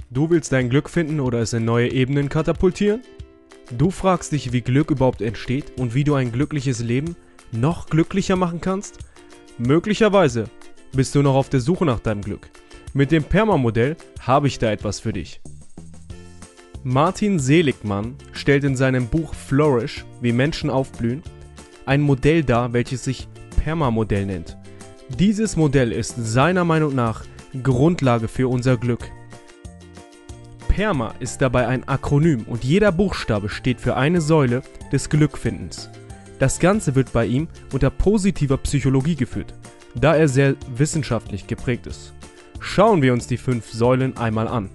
Du willst dein Glück finden oder es in neue Ebenen katapultieren? Du fragst dich, wie Glück überhaupt entsteht und wie du ein glückliches Leben noch glücklicher machen kannst? Möglicherweise bist du noch auf der Suche nach deinem Glück. Mit dem PERMA-Modell habe ich da etwas für dich. Martin Seligman stellt in seinem Buch Flourish, wie Menschen aufblühen, ein Modell dar, welches sich PERMA-Modell nennt. Dieses Modell ist seiner Meinung nach Grundlage für unser Glück. PERMA ist dabei ein Akronym und jeder Buchstabe steht für eine Säule des Glückfindens. Das Ganze wird bei ihm unter positiver Psychologie geführt, da er sehr wissenschaftlich geprägt ist. Schauen wir uns die 5 Säulen einmal an.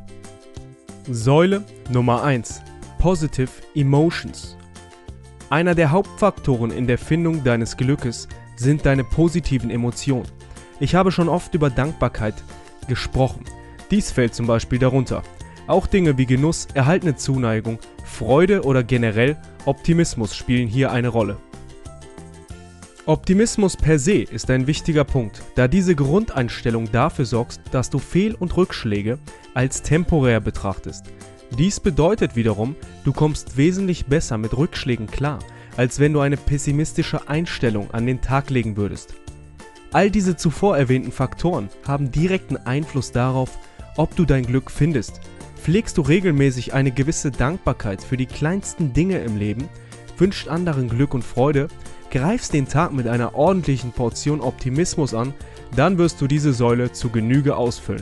Säule Nummer 1: Positive Emotions. Einer der Hauptfaktoren in der Findung deines Glückes sind deine positiven Emotionen. Ich habe schon oft über Dankbarkeit gesprochen. Dies fällt zum Beispiel darunter. Auch Dinge wie Genuss, erhaltene Zuneigung, Freude oder generell Optimismus spielen hier eine Rolle. Optimismus per se ist ein wichtiger Punkt, da diese Grundeinstellung dafür sorgt, dass du Fehl- und Rückschläge als temporär betrachtest. Dies bedeutet wiederum, du kommst wesentlich besser mit Rückschlägen klar, als wenn du eine pessimistische Einstellung an den Tag legen würdest. All diese zuvor erwähnten Faktoren haben direkten Einfluss darauf, ob du dein Glück findest. Pflegst du regelmäßig eine gewisse Dankbarkeit für die kleinsten Dinge im Leben, wünscht anderen Glück und Freude, greifst den Tag mit einer ordentlichen Portion Optimismus an, dann wirst du diese Säule zu Genüge ausfüllen.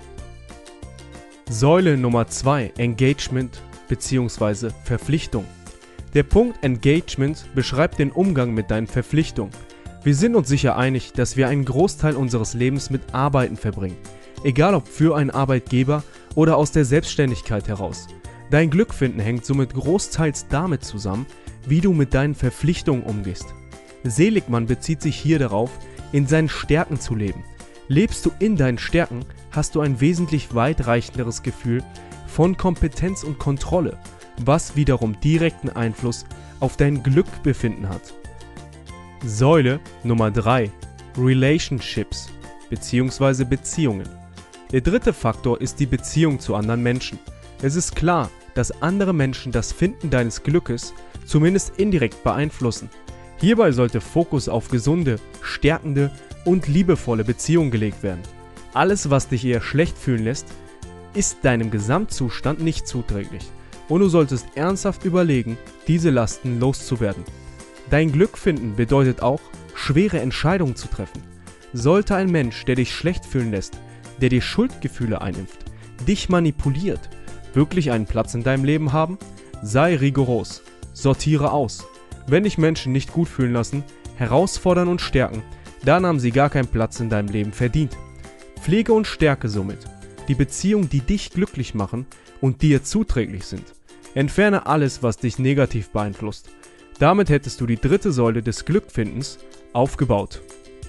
Säule Nummer 2: Engagement bzw. Verpflichtung. Der Punkt Engagement beschreibt den Umgang mit deinen Verpflichtungen. Wir sind uns sicher einig, dass wir einen Großteil unseres Lebens mit Arbeiten verbringen, egal ob für einen Arbeitgeber oder aus der Selbstständigkeit heraus. Dein Glückfinden hängt somit großteils damit zusammen, wie du mit deinen Verpflichtungen umgehst. Seligman bezieht sich hier darauf, in seinen Stärken zu leben. Lebst du in deinen Stärken, hast du ein wesentlich weitreichenderes Gefühl von Kompetenz und Kontrolle, was wiederum direkten Einfluss auf dein Glückbefinden hat. Säule Nummer 3: Relationships bzw. Beziehungen. Der dritte Faktor ist die Beziehung zu anderen Menschen. Es ist klar, dass andere Menschen das Finden deines Glückes zumindest indirekt beeinflussen. Hierbei sollte Fokus auf gesunde, stärkende und liebevolle Beziehungen gelegt werden. Alles, was dich eher schlecht fühlen lässt, ist deinem Gesamtzustand nicht zuträglich und du solltest ernsthaft überlegen, diese Lasten loszuwerden. Dein Glück finden bedeutet auch, schwere Entscheidungen zu treffen. Sollte ein Mensch, der dich schlecht fühlen lässt, der dir Schuldgefühle einimpft, dich manipuliert, wirklich einen Platz in deinem Leben haben? Sei rigoros, sortiere aus. Wenn dich Menschen nicht gut fühlen lassen, herausfordern und stärken, dann haben sie gar keinen Platz in deinem Leben verdient. Pflege und stärke somit die Beziehungen, die dich glücklich machen und dir zuträglich sind. Entferne alles, was dich negativ beeinflusst. Damit hättest du die dritte Säule des Glückfindens aufgebaut.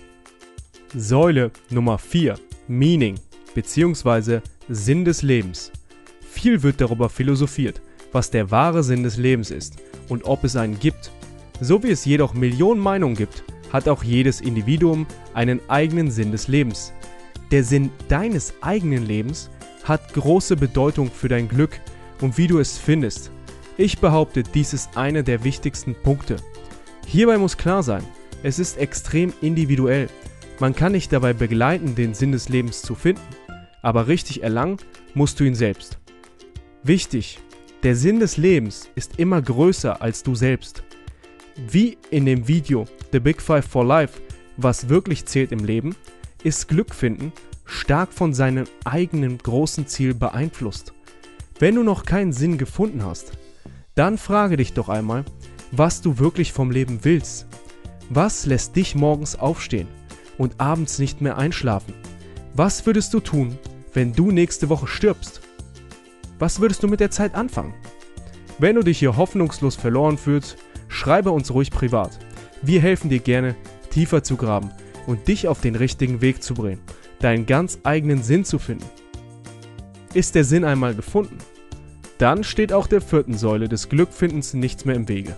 Säule Nummer 4: Meaning bzw. Sinn des Lebens. Viel wird darüber philosophiert, was der wahre Sinn des Lebens ist und ob es einen gibt. So wie es jedoch Millionen Meinungen gibt, hat auch jedes Individuum einen eigenen Sinn des Lebens. Der Sinn deines eigenen Lebens hat große Bedeutung für dein Glück und wie du es findest. Ich behaupte, dies ist einer der wichtigsten Punkte. Hierbei muss klar sein, es ist extrem individuell. Man kann dich dabei begleiten, den Sinn des Lebens zu finden, aber richtig erlangen musst du ihn selbst. Wichtig, der Sinn des Lebens ist immer größer als du selbst. Wie in dem Video The Big Five for Life, was wirklich zählt im Leben, ist Glück finden stark von seinem eigenen großen Ziel beeinflusst. Wenn du noch keinen Sinn gefunden hast, dann frage dich doch einmal, was du wirklich vom Leben willst. Was lässt dich morgens aufstehen und abends nicht mehr einschlafen? Was würdest du tun, wenn du nächste Woche stirbst? Was würdest du mit der Zeit anfangen? Wenn du dich hier hoffnungslos verloren fühlst, schreibe uns ruhig privat. Wir helfen dir gerne, tiefer zu graben und dich auf den richtigen Weg zu bringen, deinen ganz eigenen Sinn zu finden. Ist der Sinn einmal gefunden, dann steht auch der 4. Säule des Glückfindens nichts mehr im Wege.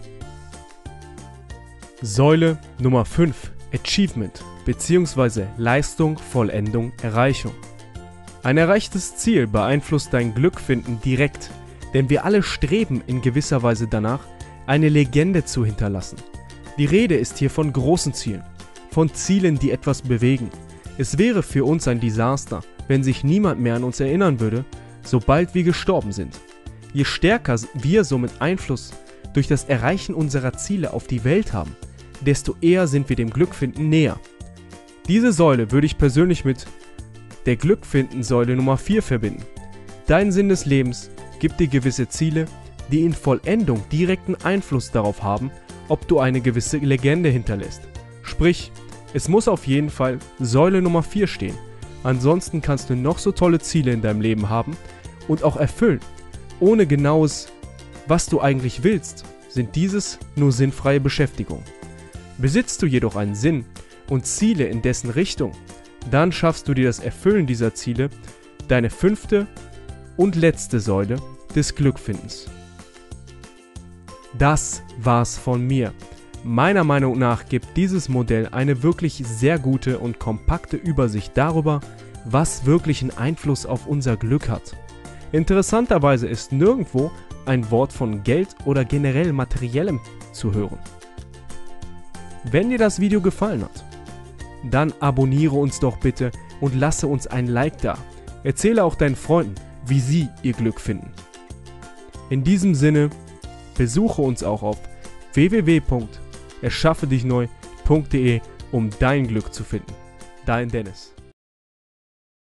Säule Nummer 5: Achievement bzw. Leistung, Vollendung, Erreichung. Ein erreichtes Ziel beeinflusst dein Glückfinden direkt, denn wir alle streben in gewisser Weise danach, eine Legende zu hinterlassen. Die Rede ist hier von großen Zielen, von Zielen, die etwas bewegen. Es wäre für uns ein Desaster, wenn sich niemand mehr an uns erinnern würde, sobald wir gestorben sind. Je stärker wir somit Einfluss durch das Erreichen unserer Ziele auf die Welt haben, desto eher sind wir dem Glückfinden näher. Diese Säule würde ich persönlich mit der Glückfinden-Säule Nummer 4 verbinden. Dein Sinn des Lebens gibt dir gewisse Ziele, die in Vollendung direkten Einfluss darauf haben, ob du eine gewisse Legende hinterlässt. Sprich, es muss auf jeden Fall Säule Nummer 4 stehen. Ansonsten kannst du noch so tolle Ziele in deinem Leben haben und auch erfüllen. Ohne genaues, was du eigentlich willst, sind dieses nur sinnfreie Beschäftigung. Besitzt du jedoch einen Sinn und Ziele in dessen Richtung, dann schaffst du dir das Erfüllen dieser Ziele, deine 5. und letzte Säule des Glückfindens. Das war's von mir. Meiner Meinung nach gibt dieses Modell eine wirklich sehr gute und kompakte Übersicht darüber, was wirklichen Einfluss auf unser Glück hat. Interessanterweise ist nirgendwo ein Wort von Geld oder generell Materiellem zu hören. Wenn dir das Video gefallen hat, dann abonniere uns doch bitte und lasse uns ein Like da. Erzähle auch deinen Freunden, wie sie ihr Glück finden. In diesem Sinne, besuche uns auch auf www.erschaffedichneu.de, um dein Glück zu finden. Dein Dennis.